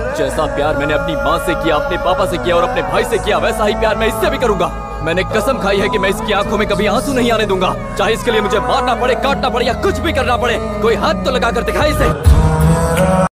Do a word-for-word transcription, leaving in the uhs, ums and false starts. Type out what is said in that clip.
जैसा प्यार मैंने अपनी माँ से किया, अपने पापा से किया और अपने भाई से किया, वैसा ही प्यार मैं इससे भी करूंगा। मैंने कसम खाई है कि मैं इसकी आंखों में कभी आंसू नहीं आने दूंगा, चाहे इसके लिए मुझे मारना पड़े, काटना पड़े या कुछ भी करना पड़े। कोई हाथ तो लगा कर दिखाए इसे।